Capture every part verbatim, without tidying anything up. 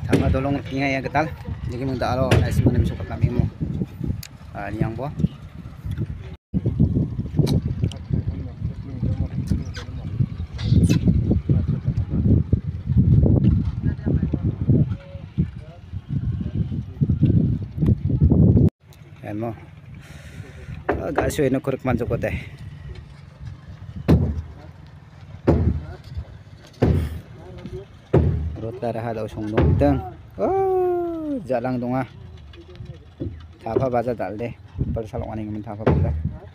Tama dolong ingay ya getal. Jadi mung daalo na ismo na sukat kami mo. Ah niyang po. Ayan mo. Agak suwe na kurek man sukot eh. Rota raha daw sung nungtang. Oh, jalang dunga. Thapa baza dal de. Par salong aning min thapa baza.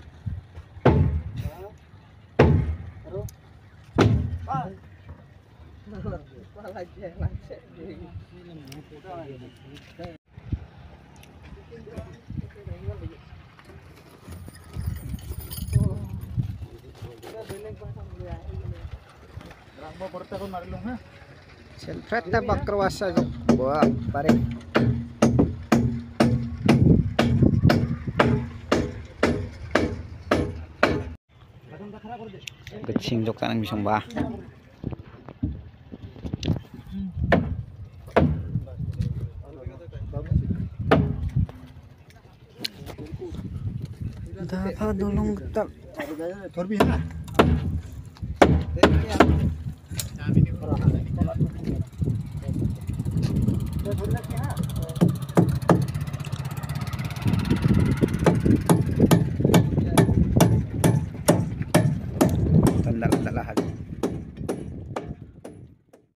Siyempre na bakrawasa buah pare. Getsing jok tanang bisong ba. Dapat dolong getal.